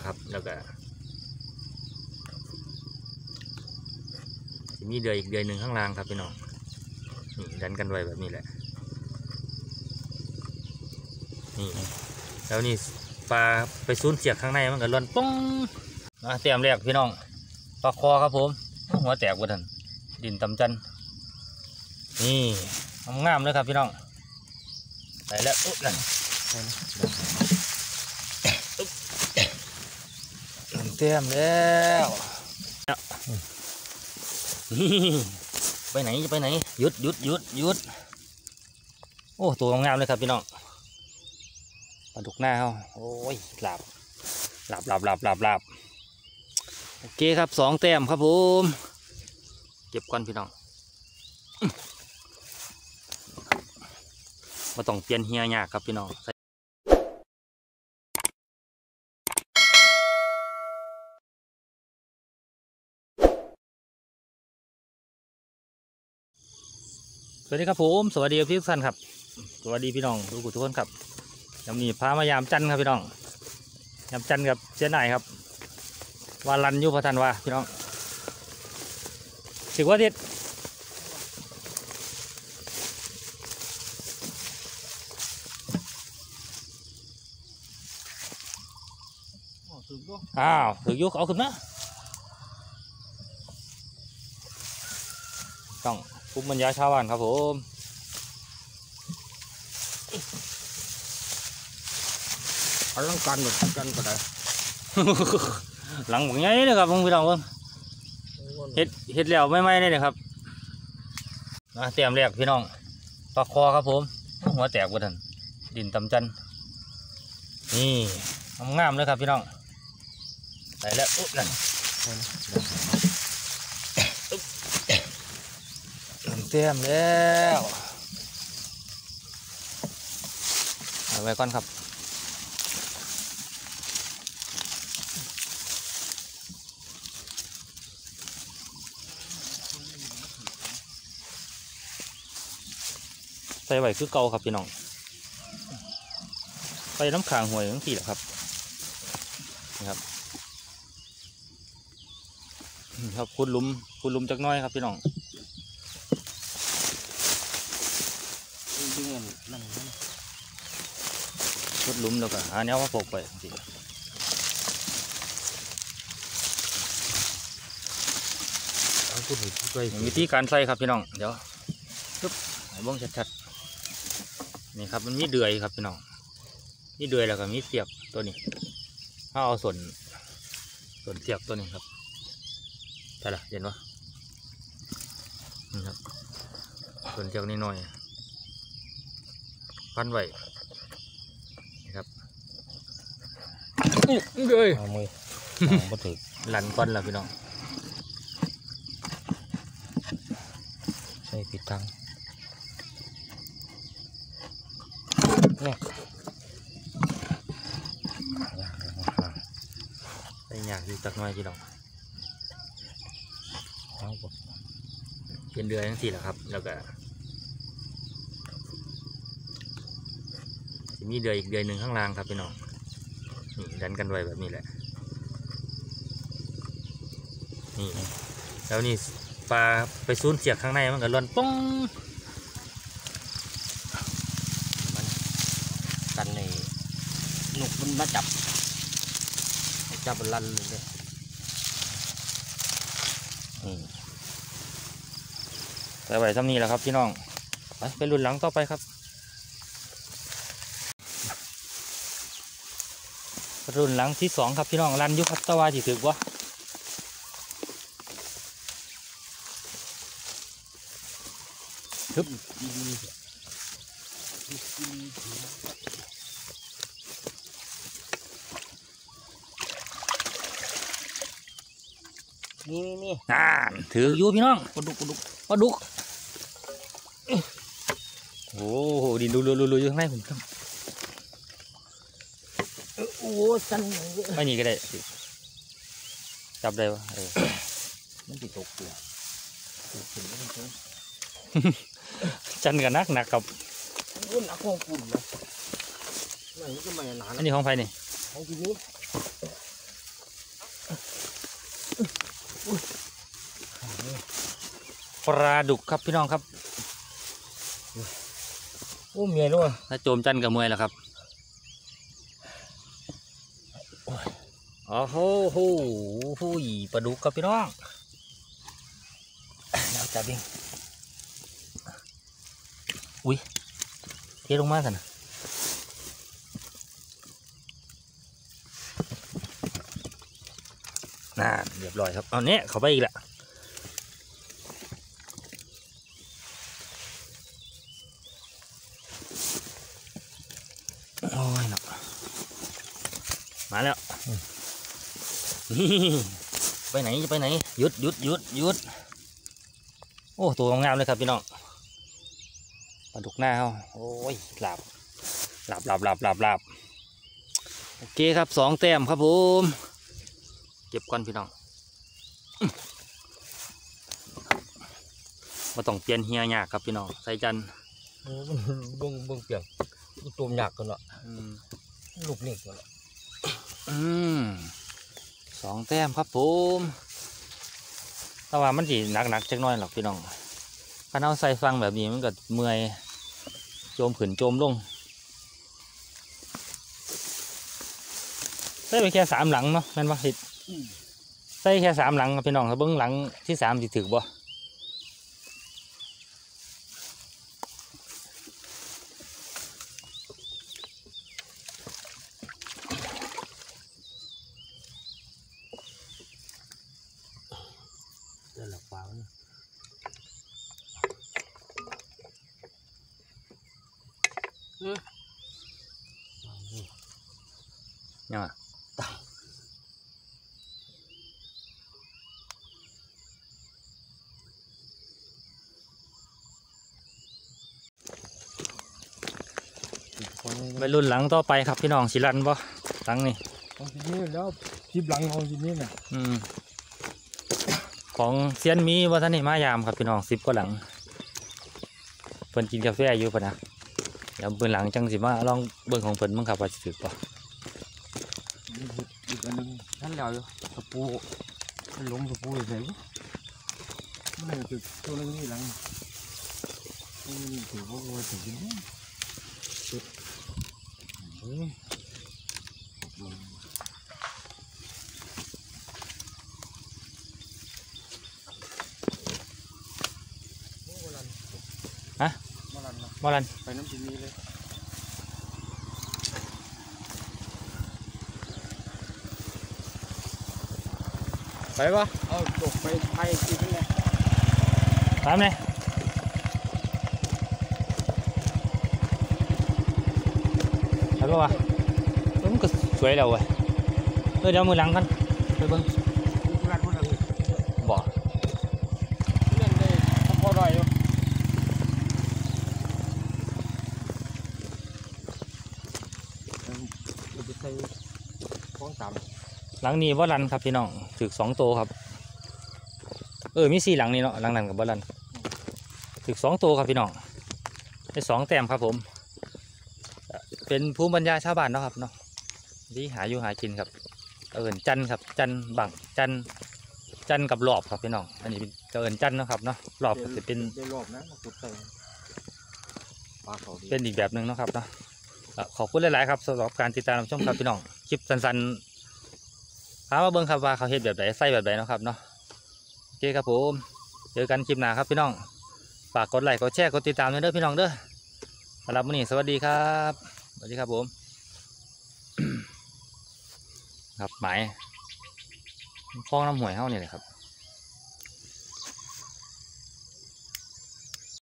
ครับแล้วก็มีเดือยอีกเดือยหนึ่งข้างล่างครับพี่น้องนี่ดันกันไว้แบบนี้แหละนี่แล้วนี่ปลาไปซูนเสียกข้างในมันก็ล่นป้องเตรียมแรกพี่น้องปลาคอครับผมหัวแตกหมดทันดินตำจันนี่งามเลยครับพี่น้องไปแล้วอุ๊บเตรียมแล้วไปไหนจะไปไหนหยุดโอ้ตัวงามเลยครับพี่น้องปลาดุกหน้าเขาโอ้ยหลับโอเคครับ2 แต้มครับผมเก็บก่อนพี่น้องมาต้องเปลี่ยนเฮียยากครับพี่น้องสวัสดีครับผมสวัสดีพี่ทุกท่านครับสวัสดีพี่น้องทุกคนครับยังมีพามายามจันครับพี่น้องยามจันกับเจ้าหน่ายครับวาลันยุพทันวาพี่น้องถือว่าเด็ดอ้าวถือยุกเอาขึ้นนะต้องภูมิปัญญาชาวบ้านครับผมอลังการหมดกันก็ได้หลังแบบนี้เลยครับพี่น้องเฮ็ดแล้วไม่เลยนะครับเตรียมแรกพี่น้องปลาคอครับผมหัวแตกหมดทันดินตำจันนี่งามเลยครับพี่น้องไปแล้วอุ๊บนั่นเตรียมแล้วเอาไว้ก่อนครับใส่ไว้คือเก่าครับพี่น้องไปน้ำขางหวยทั้งสี่แหละครับนะครับครับคุณลุมจักน้อยครับพี่น้องขุดลุมแล้วก็หาแนวมาปกไปสิวิธีการใส่ครับพี่น้องเดี๋ยวปึ๊บให้บ้องชัดๆนี่ครับมันมีเดือยครับพี่น้องมีเดือยแล้วก็มีเสียบตัวนี้ถ้าเอาส่วนเสียบตัวนี้ครับใช่ละเห็นปะนี่ครับส่วนเสียบนิดหน่อยพันไว้นี่ครับเลยเอามือมาถือหลันก้อนแล้วพี่น้องใส่ปิดตังเนี่ยใส่หยากอยู่จักหน่อยพี่น้องเป็นเดือยทั้งสี่แหละครับแล้วก็มีเดือยอีกเดือยหนึ่งข้างล่างครับพี่น้องนี่ดันกันไว้แบบนี้แหละนี่แล้วนี่ปลาไปซูนเสียกข้างในมันก็ล่นป้องกันในหนุกมันมาจับมันลั่นเลยใส่ไว้ซ้ำนี้แหละครับพี่น้องไปรุ่นหลังต่อไปครับรุ่นหลังที่2ครับพี่น้องรันยุครับตะวันจีถึกวะนี่ถืออยู่พี่น้องปลาดุกโอ้โหดินดูอยู่ข้างในผมโอ้จันไม่หนีก็ได้จับได้ปะมันติดตกตัวจันกับนักกับนักของคุณนะนั่นก็ไม่นานอันนี้ของไฟนี่ของที่นี้ปลาดุกครับพี่น้องครับโอ้เมียด้วยถ้าโจมจันทร์กับมวยแล้วครับอ๋อโหปลาดุกครับพี่น้องเราจับเองอุ้ยเทลงมาสินะน่าเรียบร้อยครับเอาเนี้ยเข้าไปอีกละโอ้ยเนาะมาแล้วนี่ไปไหนจะไปไหนหยุดโอ้ตัวงามเลยครับพี่น้องปลาดุกหน้าเขาโอ้ยหลับโอเคครับ2 แต้มครับผมเก็บก่อนพี่น้องมาต้องเปลี่ยนเฮียยากครับพี่น้องใส่จันเบิ่งเปียกตัวหนักกันละลูกนี่กันละ 2 แต้มครับผมแต่ว่ามันจีหนักจักหน่อยหรอกพี่น้องถ้าเอาใส่ฟังแบบนี้มันก็เมื่อยโจมขืนโจมลงใส่ไปแค่3 หลังเนาะแม่นว่าสิใส่แค่3 หลังครับพี่น้องถ้าเบิ้งหลังที่3สิถึกบ่เดินหลับฟ้าเนี่ยยังไงไปรุ่นหลังต่อไปครับพี่น้องสิรันบ่หลังนี่เอาทีนี้แล้วคลิปหลังเอาทีนี้น่ะของเซียนมีว่าท่านนี่มายามครับพี่น้อง10 กว่าหลังเพิ่นกินกาแฟอยู่ปะนะเดี๋ยวเบิ่งหลังจังสิมาลองเบิ่งของเพิ่นมั้งครับว่าสิถึกป่ะอีกอันนึงนั่นแล้วอยู่ตะปูมันล้มตะปูใส่มันถึงตัวนึงนี่หลังนี่ถือว่าถึงนี่บ่ลันไปน้ำจีนีเลยไปปะเอาตกไปกินเลยตามเลยไปปะวะมันก็สวยแล้วเว้ยเดี๋ยวมือหลังกันไปเบิ่งบ่เล่นได้พอร่อยอยู่ไปใส่ของตามหลังนี้บ่ลันครับพี่น้องถึก2 ตัวครับมี4 หลังนี่เนาะหลังนั้นกับบ่ลันถึก2 ตัวครับพี่น้องได้2 แต้มครับผมเป็นภูมิปัญญาชาวบ้านเนาะครับเนาะที่หาอยู่หากินครับจันครับจันบังจันกับหลอบครับพี่น้องอันนี้เป็นจันเนาะครับเนาะหลอบก็จะเป็นได้รอบนะมาขุดใส่ปลาเขาดีเป็นอีกแบบหนึ่งเนาะครับเนาะขอบคุณหลายๆครับสำหรับการติดตามรับชมครับพี่น้องคลิปสั้นๆพามาเบิ่งครับว่าเขาเฮ็ดแบบไหนใส่แบบไหนเนาะครับเนาะโอเคครับผมเจอกันคลิปหน้าครับพี่น้องฝากกดไลค์กดแชร์กดติดตามด้วยเด้อพี่น้องเด้อสำหรับวันนี้สวัสดีครับสวัสดีครับผม ครับหมายคลองน้ำห้วยเฮานี่แหละครับ